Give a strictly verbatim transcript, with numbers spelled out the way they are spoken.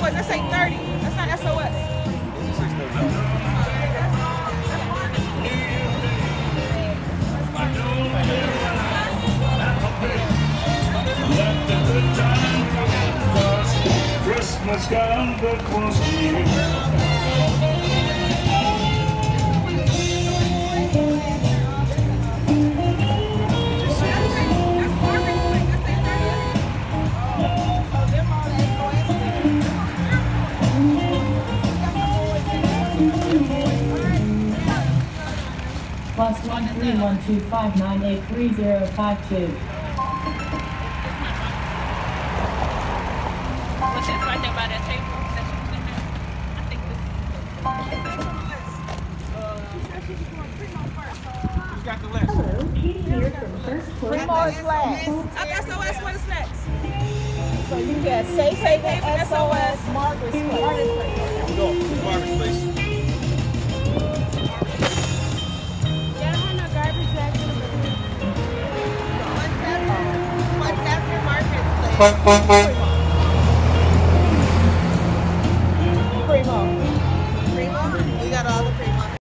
boys. That's eight thirty. That's not S O S. Christmas come back once a year. Plus one three one two five nine eight three zero five two. What's this right there by that table? That you was in there? I think this Who's got the list? Hello, Katie here from First Choice. Primo's last. I'm S O S. What's next? So you got Safe Haven, S O S, Margaret's Place. Margaret's Place. Go. Margaret's Place. What's after Margaret's Place?